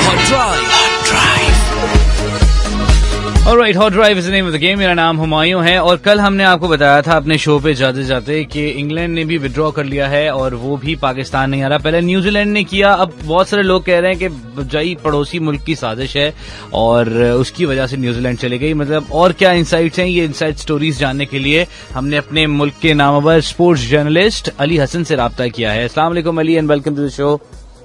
Alright, Hot Drive is the name of the game. मेरा नाम हुमायूं है और कल हमने आपको बताया था अपने शो पे जाते जाते कि इंग्लैंड ने भी विड्रॉ कर लिया है और वो भी पाकिस्तान नहीं आ रहा. पहले न्यूजीलैंड ने किया. अब बहुत सारे लोग कह रहे हैं कि जई पड़ोसी मुल्क की साजिश है और उसकी वजह से न्यूजीलैंड चली गई. मतलब और क्या इंसाइट्स हैं, ये इंसाइट स्टोरीज जानने के लिए हमने अपने मुल्क के नामवर स्पोर्ट्स जर्नलिस्ट अली हसन से राब्ता किया है. अस्सलाम वालेकुम Ali and welcome to the show.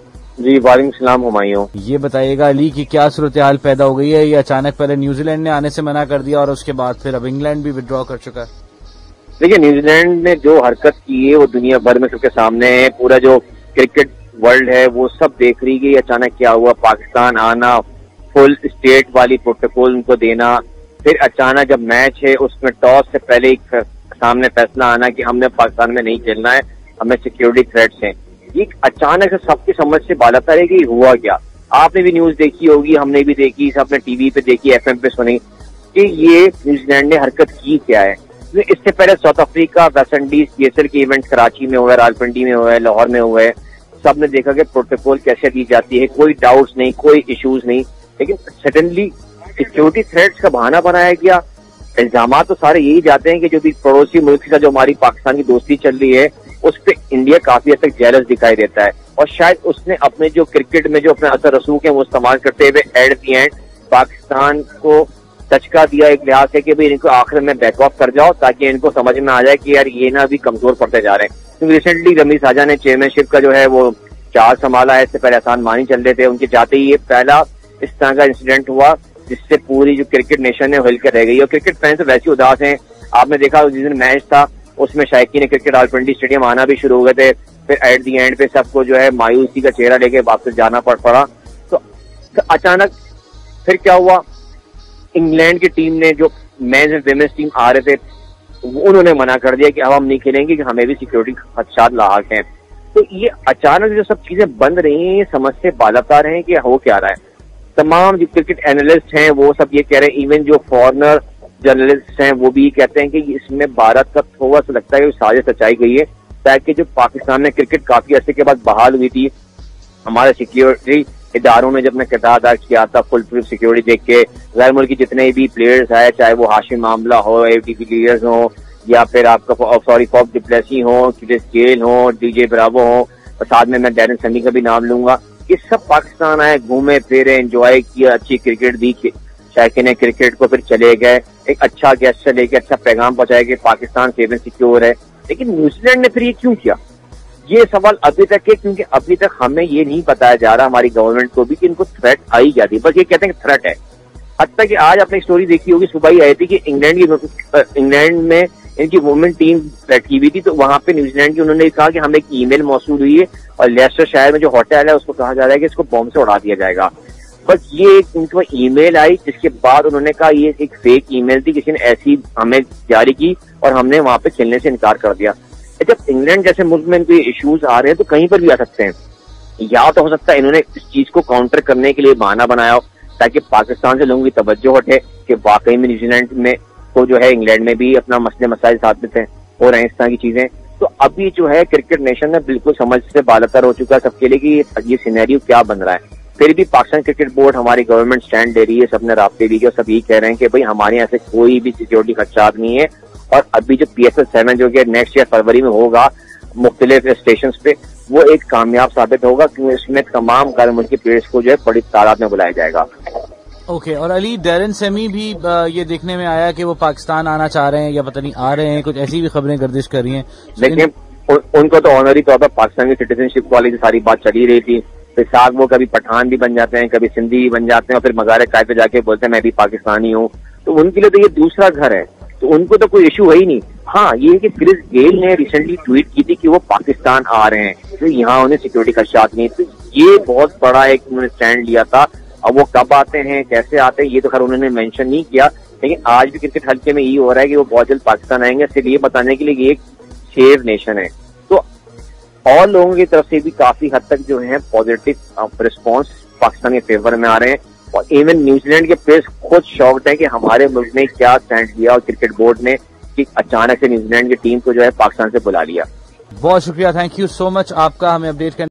जी वालेकुम सलाम हुमायूं. ये बताइएगा अली कि क्या सूरत हाल पैदा हो गई है. ये अचानक पहले न्यूजीलैंड ने आने से मना कर दिया और उसके बाद फिर अब इंग्लैंड भी विड्रॉ कर चुका है. देखिए, न्यूजीलैंड ने जो हरकत की है वो दुनिया भर में सबके सामने है. पूरा जो क्रिकेट वर्ल्ड है वो सब देख रही है. अचानक क्या हुआ, पाकिस्तान आना, फुल स्टेट वाली प्रोटोकॉल उनको देना, फिर अचानक जब मैच है उसमें टॉस से पहले एक सामने फैसला आना कि हमने पाकिस्तान में नहीं खेलना है, हमें सिक्योरिटी थ्रेट्स हैं. ये अचानक से सबकी समझ से बाहर आता है कि हुआ क्या. आपने भी न्यूज देखी होगी, हमने भी देखी, सबने टीवी पे देखी, एफएम पे सुनी कि ये न्यूजीलैंड ने हरकत की क्या है. इससे पहले South Africa, West Indies, PSL के इवेंट कराची में हुए, रावलपिंडी में हुए, लाहौर में हुए, सबने देखा कि प्रोटोकॉल कैसे दी जाती है. कोई डाउट्स नहीं, कोई इश्यूज नहीं, लेकिन सडनली सिक्योरिटी थ्रेट्स का बहाना बनाया गया. इल्जाम तो सारे यही जाते हैं कि जो भी पड़ोसी मुल्क के साथ जो हमारी पाकिस्तान की दोस्ती चल रही है उस पर इंडिया काफी हद तक जेलस दिखाई देता है और शायद उसने अपने जो क्रिकेट में जो अपने असर रसूख है वो इस्तेमाल करते हुए एट दी एंड पाकिस्तान को दचका दिया एक लिहाज से कि भाई इनको आखिर में बैक ऑफ कर जाओ ताकि इनको समझ में आ जाए कि यार ये ना अभी कमजोर पड़ते जा रहे हैं. क्योंकि रिसेंटली रमीज साजा ने चेयरमैनशिप का जो है वो चार्ज संभाला है. इससे पहले एहसान मानी चल रहे थे, उनके जाते ही ये पहला इस तरह का इंसिडेंट हुआ जिससे पूरी जो क्रिकेट नेशन है हिलकर रह गई. और क्रिकेट फैंस तो वैसे उदास हैं. आपने देखा जिस दिन मैच था उसमें शायकीन क्रिकेट रावलपिंडी स्टेडियम आना भी शुरू हो गए थे. फिर एट दी एंड पे सबको जो है मायूसी का चेहरा लेके वापस जाना पड़ा. तो अचानक फिर क्या हुआ, इंग्लैंड की टीम ने जो मेंस एंड विमेंस टीम आ रहे थे उन्होंने मना कर दिया कि अब हम नहीं खेलेंगे कि हमें भी सिक्योरिटी खदशात लाहक हैं. तो ये अचानक जो सब चीजें बंद रही हैं, ये समझ से बालता रहे हैं कि हो क्या रहा है. तमाम जो क्रिकेट एनालिस्ट हैं वो सब ये कह रहे हैं, इवन जो फॉरनर जर्नलिस्ट हैं वो भी कहते हैं कि इसमें भारत का थोड़ा सा लगता है कि साजिश रचाई गई है ताकि जो पाकिस्तान में क्रिकेट काफी अर्से के बाद बहाल हुई थी, हमारे सिक्योरिटी इदारों ने जब अपना किरदार अदा किया था, फुल प्रूफ सिक्योरिटी देख के गैर मुल्की जितने भी प्लेयर्स आए, चाहे वो हाशिम मामला हो, एटीपी प्लेयर्स हो या फिर आपका फॉफ डिप्लेसी हो, क्रिस गेल हो, डीजे ब्रावो हो, और साथ में मैं डैरेन समी का भी नाम लूंगा. ये सब पाकिस्तान आए, घूमे फिरे, एंजॉय किया, अच्छी क्रिकेट दी, शायकीन क्रिकेट को फिर चले गए, एक अच्छा गेस्ट से लेके अच्छा पैगाम पहुंचाया कि पाकिस्तान सेफ एंड सिक्योर है. लेकिन न्यूजीलैंड ने फिर ये क्यों किया, ये सवाल अभी तक है, क्योंकि अभी तक हमें ये नहीं बताया जा रहा हमारी गवर्नमेंट को भी कि इनको थ्रेट आई क्या थी. बस ये कहते हैं कि थ्रेट है. हत्ता कि आज आपने स्टोरी देखी होगी, सुबह ही आई थी कि इंग्लैंड में इनकी वुमेन टीम बैठी हुई थी, तो वहां पे न्यूजीलैंड की उन्होंने कहा कि हमें एक ईमेल मौसूल हुई है और लेस्टर शहर में जो होटल है उसको कहा जा रहा है कि इसको बॉम्ब से उड़ा दिया जाएगा. बस ये एक उनको ईमेल आई जिसके बाद उन्होंने कहा ये एक फेक ईमेल थी, किसी ने ऐसी हमें जारी की और हमने वहां पे खेलने से इनकार कर दिया. जब इंग्लैंड जैसे मुल्क में इनके इश्यूज आ रहे हैं तो कहीं पर भी आ सकते हैं. या तो हो सकता है इन्होंने इस चीज को काउंटर करने के लिए बहाना बनाया हो ताकि पाकिस्तान से लोगों की तवज्जो हटे कि वाकई में न्यूजीलैंड में को जो है इंग्लैंड में भी अपना मसले मसाइल साबित हैं हो रहे हैं इस तरह की चीजें. तो अभी जो है क्रिकेट नेशन में बिल्कुल समझ से बालतर हो चुका है सबके लिए कि ये सिनेरियो क्या बन रहा है. फिर भी पाकिस्तान क्रिकेट बोर्ड, हमारी गवर्नमेंट स्टैंड ले रही है, सबने राब्ते भी किया, सब यही कह रहे हैं कि भाई हमारे यहाँ से कोई भी सिक्योरिटी खदशात नहीं है. और अभी जो PSL 7 जो कि नेक्स्ट ईयर फरवरी में होगा मुख्तलिफ स्टेशन पे, वो एक कामयाब साबित होगा क्योंकि इसमें तमाम गैर मुल्की प्लेयर्स को जो है बड़ी तादाद में बुलाया जाएगा. ओके. और अली, डैरेन सेमी भी ये देखने में आया कि वो पाकिस्तान आना चाह रहे हैं या पता नहीं आ रहे हैं, कुछ ऐसी भी खबरें गर्दिश कर रही हैं. देखिए, उनको तो ऑनरी तौर पर पाकिस्तान की सिटीजनशिप वाली सारी बात चली रही थी. फिर साथ वो कभी पठान भी बन जाते हैं, कभी सिंधी भी बन जाते हैं और फिर मज़ार कायद पे जाके बोलते हैं मैं भी पाकिस्तानी हूँ. तो उनके लिए तो ये दूसरा घर है, तो उनको तो कोई इशू है ही नहीं. हाँ, ये कि क्रिस गेल ने रिसेंटली ट्वीट की थी कि वो पाकिस्तान आ रहे हैं, तो यहाँ उन्हें सिक्योरिटी खदशात नहीं. तो ये बहुत बड़ा एक उन्होंने स्टैंड लिया था. अब वो कब आते हैं, कैसे आते हैं, ये तो खैर उन्होंने मेंशन नहीं किया, लेकिन आज भी क्रिकेट हल्के में ये हो रहा है कि वो बहुत जल्द पाकिस्तान आएंगे, सिर्फ ये बताने के लिए कि एक सेफ नेशन है. तो और लोगों की तरफ से भी काफी हद तक जो है पॉजिटिव रिस्पॉन्स पाकिस्तान के फेवर में आ रहे हैं. और इवन न्यूजीलैंड के प्लेयर्स खुद शॉक्ड है कि हमारे मुल्क ने क्या स्टैंड लिया और क्रिकेट बोर्ड ने कि अचानक से न्यूजीलैंड की टीम को जो है पाकिस्तान से बुला लिया. बहुत शुक्रिया, थैंक यू सो मच आपका हमें अपडेट करने